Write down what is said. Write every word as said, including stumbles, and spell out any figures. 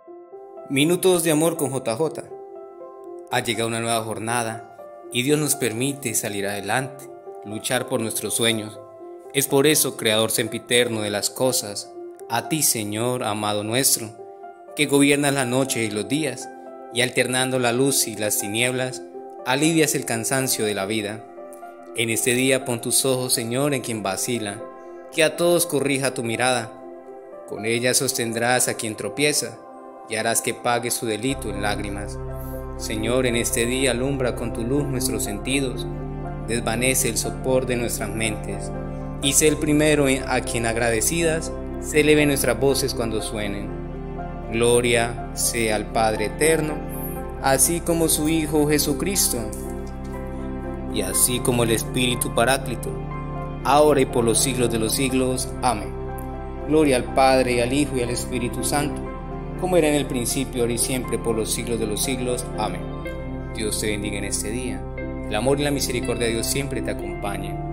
Minutos de amor con J J. Ha llegado una nueva jornada y Dios nos permite salir adelante, luchar por nuestros sueños. Es por eso, Creador sempiterno de las cosas, a ti, Señor, amado nuestro, que gobiernas la noche y los días, y alternando la luz y las tinieblas, alivias el cansancio de la vida. En este día pon tus ojos, Señor, en quien vacila, que a todos corrija tu mirada. Con ella sostendrás a quien tropieza, y harás que pague su delito en lágrimas. Señor, en este día alumbra con tu luz nuestros sentidos, desvanece el sopor de nuestras mentes, y sé el primero a quien agradecidas se eleven nuestras voces cuando suenen. Gloria sea al Padre eterno, así como su Hijo Jesucristo, y así como el Espíritu Paráclito, ahora y por los siglos de los siglos. Amén. Gloria al Padre, y al Hijo, y al Espíritu Santo, como era en el principio, ahora y siempre, por los siglos de los siglos. Amén. Dios te bendiga en este día. El amor y la misericordia de Dios siempre te acompañen.